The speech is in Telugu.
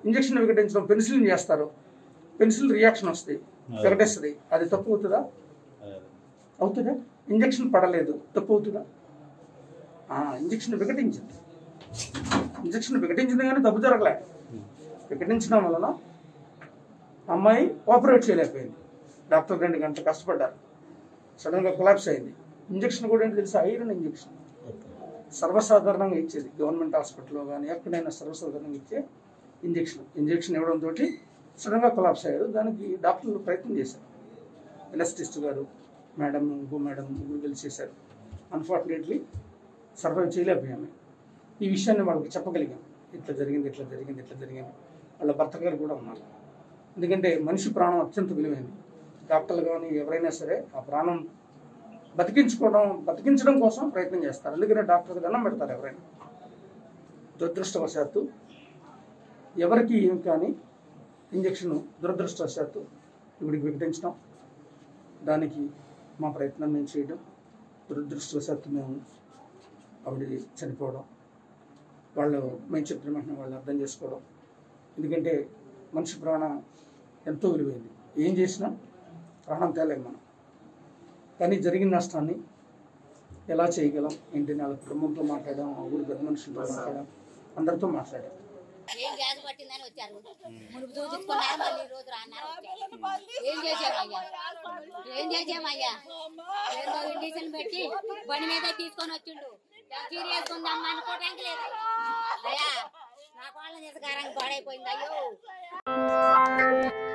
ఇంజక్షన్ వికటించడం పెన్సిలిన్ చేస్తారు, పెన్సిల్ రియాక్షన్ వస్తుంది, వికటిస్తుంది, అది తప్పు అవుతుందా? అవుతుందా? ఇంజక్షన్ పడలేదు, తప్పు అవుతుందా? ఇంజక్షన్ వికటించింది, ఇంజక్షన్ వికటించింది కానీ తప్పు జరగలే. వికటించడం వలన అమ్మాయి ఆపరేట్ చేయలేకపోయింది, డాక్టర్ 2 గంటలు కష్టపడ్డారు, సడన్గా కొలాప్స్ అయింది. ఇంజక్షన్ కూడా ఏంటి తెలుసా? ఐరన్ ఇంజక్షన్, సర్వసాధారణంగా ఇచ్చేది గవర్నమెంట్ హాస్పిటల్లో కానీ ఎక్కడైనా సర్వసాధారణంగా ఇచ్చే ఇంజక్షన్ ఇవ్వడంతో సడన్గా కొలాప్స్ అయ్యారు. దానికి డాక్టర్లు ప్రయత్నం చేశారు, ఎనస్థిస్ట్ గారు, ఇంకో మేడం ముగ్గురు కలిసి చేశారు. అన్ఫార్చునేట్లీ సర్వైవ్ చేయలేకపోయాము. ఈ విషయాన్ని వాళ్ళకి చెప్పగలిగాం, ఇట్లా జరిగింది. వాళ్ళ భర్త గారు కూడా ఉన్నారు. ఎందుకంటే మనిషి ప్రాణం అత్యంత విలువైంది. డాక్టర్లు కానీ ఎవరైనా సరే ఆ ప్రాణం బతికించడం కోసం ప్రయత్నం చేస్తారు, అందుకనే డాక్టర్కి దండం పెడతారు ఎవరైనా. దురదృష్టవశాత్తు ఎవరికి ఏం కానీ ఇంజక్షన్ దురదృష్టవశాత్తు ఇవిడికి వికటించడం, దానికి మా ప్రయత్నం మేము చేయడం, దురదృష్టవశాత్తు మేము ఆవిడ చనిపోవడం, వాళ్ళు మేము చెప్పిన వెంటనే వాళ్ళు అర్థం చేసుకోవడం. ఎందుకంటే మనిషి ప్రాణం ఎంతో విలువైంది, ఏం చేసినా ప్రాణం తేలేం మనం. కానీ జరిగిన నష్టాన్ని ఎలా చేయగలం ఏంటి, వాళ్ళ కుటుంబంతో మాట్లాడాం, ఆ ఊరి పెద్ద మనుషులతో మాట్లాడాం, అందరితో మాట్లాడాం. ఏం గ్యాస్ పట్టిందని వచ్చారు, మునుపు చూపించుకున్నారు, మళ్ళీ ఈ రోజు రాన్నారు. ఏం చేసామయ్యా ఏదో ఇండిషన్ పెట్టి బండి మీద తీసుకొని వచ్చిండు, సీరియస్ ఉందమ్మా అనుకోవడానికి లేదు అయ్యా. నా కోళ్ళ నిజకారానికి పాడైపోయింది అయ్యో.